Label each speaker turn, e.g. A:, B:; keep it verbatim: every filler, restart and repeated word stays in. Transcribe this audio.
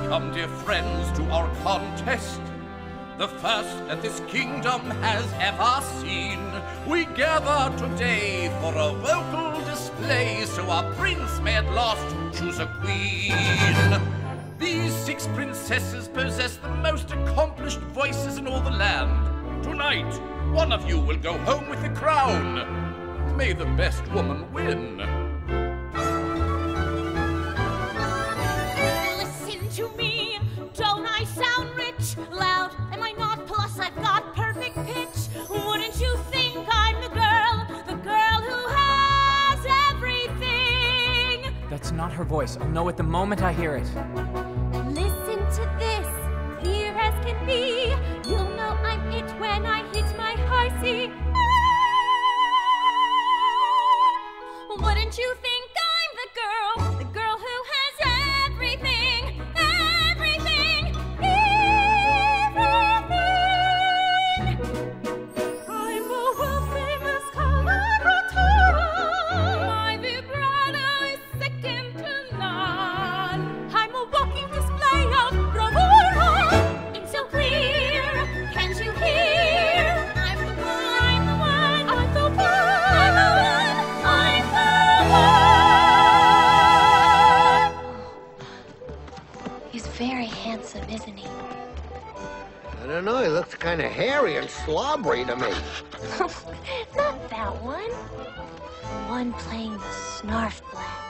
A: Come, dear friends, to our contest, the first that this kingdom has ever seen. We gather today for a vocal display, so our prince may at last choose a queen. These six princesses possess the most accomplished voices in all the land. Tonight, one of you will go home with the crown. May the best woman win.
B: Listen to me, don't I sound rich? Loud am I not, plus I've got perfect pitch. Wouldn't you think I'm the girl, the girl who has everything?
C: That's not her voice. I'll know it the moment I hear it.
B: Listen to this, clear as can be. You'll know I'm it when I hit my high C. Wouldn't you think I'm the girl, the girl who has everything, everything, everything? I'm a world-famous coloratura. My vibrato is second to none. I'm a walking display of bravura. It's so clear, can't you hear? I'm the one, I'm the one, I'm the one, I'm the one, I'm the
D: He's very handsome, isn't he?
E: I don't know, he looks kind of hairy and slobbery to me.
D: Not that one. The one playing the snarf blast.